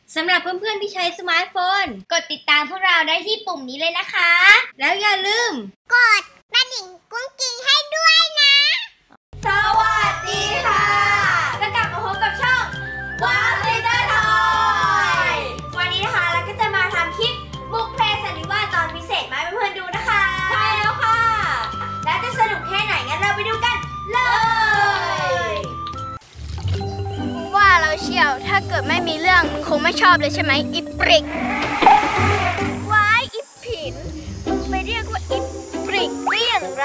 สำหรับเพื่อนๆที่ใช้สมาร์ทโฟนกดติดตามพวกเราได้ที่ปุ่มนี้เลยนะคะแล้วอย่าลืมกดกระดิ่งกุ้งกิ้งให้ด้วยนะสวัสดีค่ะแล้วกลับมาพบกับช่องว้าวซิสเตอร์ทอยวันนี้นะคะเราก็จะมาทำคลิปบุกเพลย์สันนิวาสตอนพิเศษมาให้เพื่อนๆดูนะคะใช่แล้วค่ะและจะสนุกแค่ไหนงั้นเราไปดูกันเลยว่าเราเชียวถ้าเกิดไม่มีเรื่องมึงคงไม่ชอบเลยใช่ไหมอิปริกว้ายอิปผินมึงไปเรียกว่าอิปริกได้อย่างไร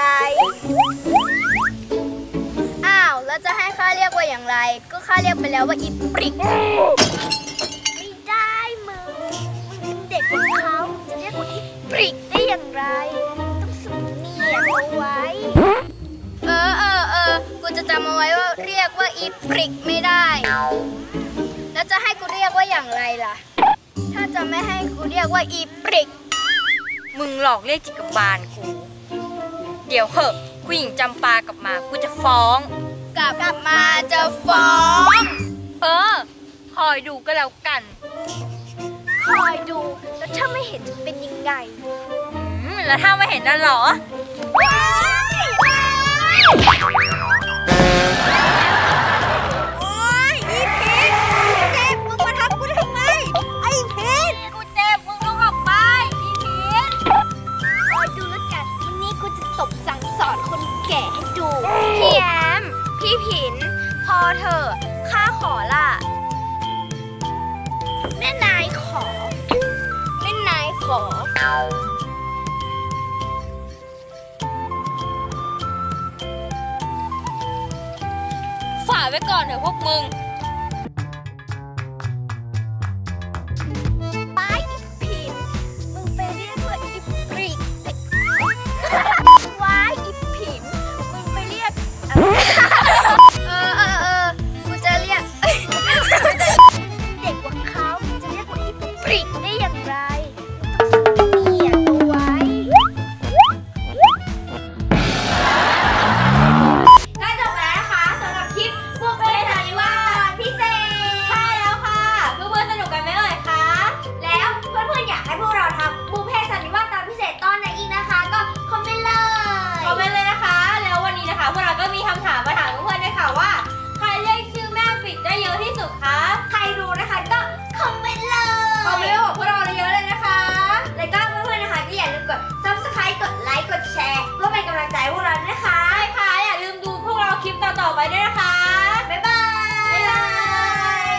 อ้าวแล้วจะให้ข้าเรียกว่าอย่างไรก็ข้าเรียกไปแล้วว่าอิปริกไม่ได้มึงเป็นเด็กของเขาจะเรียกว่าอิปริกได้อย่างไรต้องสำเนียงเอาไว้กูจะจำเอาไว้ว่าเรียกว่าอีปริกไม่ได้แล้วจะให้กูเรียกว่าอย่างไรล่ะถ้าจะไม่ให้กูเรียกว่าอีปริกมึงหลอกเรียกจิกบาลกูเดี๋ยวเหอะผู้หญิงจำปากลับมากูจะฟ้องกลับมาจะฟ้องคอยดูก็แล้วกันคอยดูแล้วถ้าไม่เห็นจะเป็นยังไงแล้วถ้าไม่เห็นน่ะหรอโอ๊ยอีพินเจ็บมึงมาทำกูทำไมไอ้พินกูเจ็บมึงต้องออกไปอีพินคอยดูแล้วกันวันนี้กูจะตบสั่งสอนคนแก่ให้ดูพี่แอมพี่ผินพอเถอะข้าขอล่ะแม่นายขอฝ่าไว้ก่อนเถอะพวกมึง